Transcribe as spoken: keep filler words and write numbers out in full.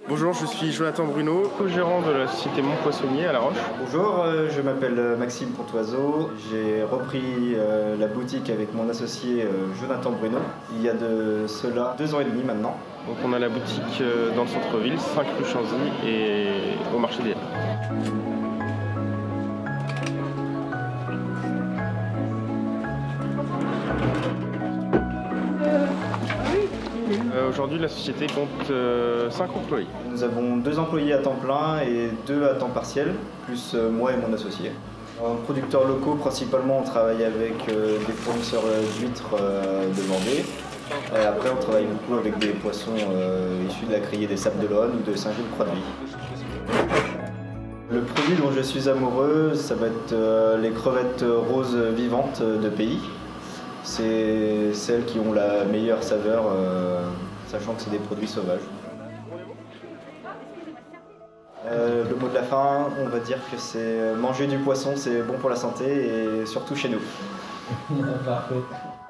Bonjour, je suis Jonathan Bruno, co-gérant de la société Mon Poissonnier à La Roche. Bonjour, euh, je m'appelle Maxime Pontoiseau. J'ai repris euh, la boutique avec mon associé euh, Jonathan Bruno il y a de cela deux ans et demi maintenant. Donc on a la boutique euh, dans le centre-ville, cinq rue Chanzy et au marché des Halles. Euh, Aujourd'hui, la société compte euh, cinq employés. Nous avons deux employés à temps plein et deux à temps partiel, plus euh, moi et mon associé. En producteurs locaux, principalement, on travaille avec euh, des fournisseurs d'huîtres euh, de Vendée. Et après, on travaille beaucoup avec des poissons euh, issus de la criée des Sables d'Olonne ou de Saint-Gilles-Croix-de-Vie. Le produit dont je suis amoureux, ça va être euh, les crevettes roses vivantes de pays. C'est celles qui ont la meilleure saveur, euh, sachant que c'est des produits sauvages. Euh, le mot de la fin, on va dire que c'est manger du poisson, c'est bon pour la santé et surtout chez nous. Parfait.